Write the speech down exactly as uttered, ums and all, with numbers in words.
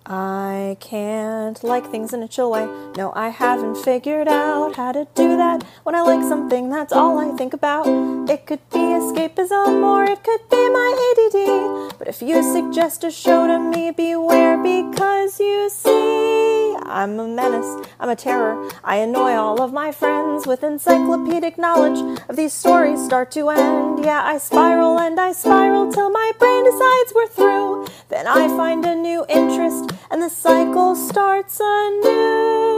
I can't like things in a chill way. No, I haven't figured out how to do that. When I like something, that's all I think about. It could be escapism or it could be my A D D. But if you suggest a show to me, beware, because you see, I'm a menace, I'm a terror. I annoy all of my friends with encyclopedic knowledge of these stories start to end. Yeah, I spiral and I spiral till my brain decides we're through. Then I find a new interest and the cycle starts anew.